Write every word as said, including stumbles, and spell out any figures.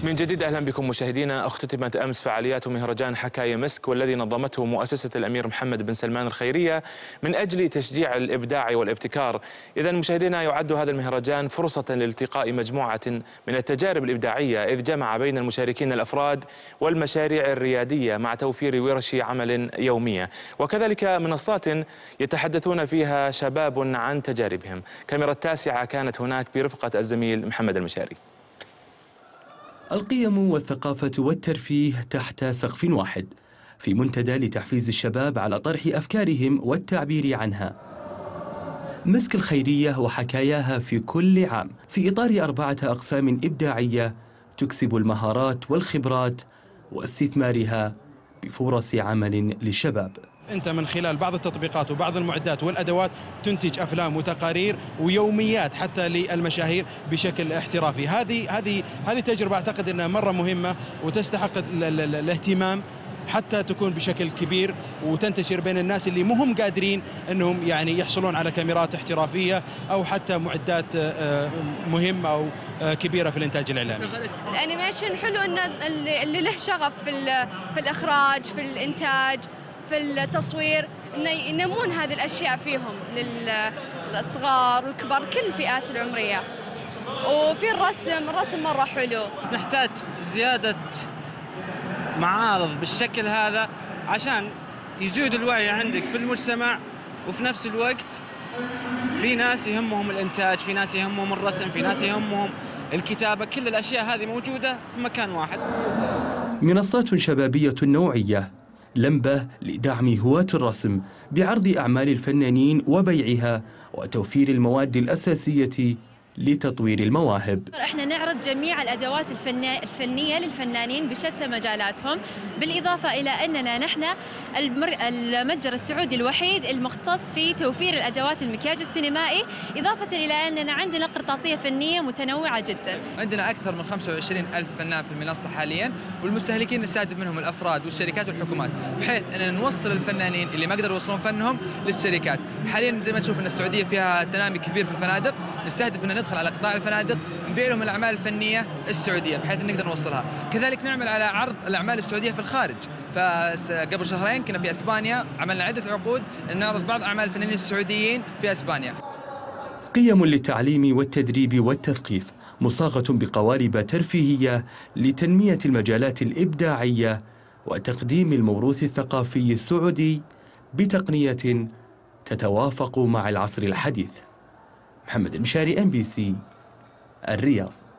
من جديد أهلا بكم مشاهدينا. اختتمت أمس فعاليات مهرجان حكاية مسك، والذي نظمته مؤسسة الأمير محمد بن سلمان الخيرية من أجل تشجيع الإبداع والابتكار. إذن مشاهدينا، يعد هذا المهرجان فرصة لالتقاء مجموعة من التجارب الإبداعية، إذ جمع بين المشاركين الأفراد والمشاريع الريادية مع توفير ورش عمل يومية، وكذلك منصات يتحدثون فيها شباب عن تجاربهم. كاميرا التاسعة كانت هناك برفقة الزميل محمد المشاري. القيم والثقافة والترفيه تحت سقف واحد، في منتدى لتحفيز الشباب على طرح أفكارهم والتعبير عنها. مسك الخيرية وحكاياها في كل عام في إطار أربعة أقسام إبداعية تكسب المهارات والخبرات واستثمارها بفرص عمل للشباب. أنت من خلال بعض التطبيقات وبعض المعدات والأدوات تنتج أفلام وتقارير ويوميات حتى للمشاهير بشكل احترافي. هذه هذه هذه تجربة أعتقد أنها مرة مهمة وتستحق الاهتمام حتى تكون بشكل كبير وتنتشر بين الناس اللي مهم قادرين أنهم يعني يحصلون على كاميرات احترافية أو حتى معدات مهمة أو كبيرة في الإنتاج الإعلامي. الأنيميشن حلو أن اللي له شغف في في الإخراج، في الإنتاج، في التصوير، إنه ينمون هذه الأشياء فيهم للصغار والكبار، كل الفئات العمرية. وفي الرسم، الرسم مرة حلو. نحتاج زيادة معارض بالشكل هذا عشان يزيد الوعي عندك في المجتمع، وفي نفس الوقت في ناس يهمهم الإنتاج، في ناس يهمهم الرسم، في ناس يهمهم الكتابة. كل الأشياء هذه موجودة في مكان واحد. منصات شبابية نوعية، لمبة لدعم هواة الرسم بعرض أعمال الفنانين وبيعها وتوفير المواد الأساسية لتطوير المواهب. احنا نعرض جميع الادوات الفنيه للفنانين بشتى مجالاتهم، بالاضافه الى اننا نحن المتجر السعودي الوحيد المختص في توفير الادوات المكياج السينمائي، اضافه الى اننا عندنا قرطاسيه فنيه متنوعه جدا. عندنا اكثر من خمسة وعشرين ألف فنان في المنصه حاليا، والمستهلكين نستهدف منهم الافراد والشركات والحكومات، بحيث اننا نوصل الفنانين اللي ما قدروا يوصلون فنهم للشركات. حاليا زي ما تشوف ان السعوديه فيها تنامي كبير في الفنادق، نستهدف ان ندخل على قطاع الفنادق نبيع لهم الاعمال الفنيه السعوديه بحيث نقدر نوصلها. كذلك نعمل على عرض الاعمال السعوديه في الخارج. فقبل شهرين كنا في اسبانيا، عملنا عده عقود ان نعرض بعض اعمال الفنانين السعوديين في اسبانيا. قيم للتعليم والتدريب والتثقيف، مصاغه بقوالب ترفيهيه لتنميه المجالات الابداعيه وتقديم الموروث الثقافي السعودي بتقنيه تتوافق مع العصر الحديث. محمد المشاري، إم بي سي، الرياض.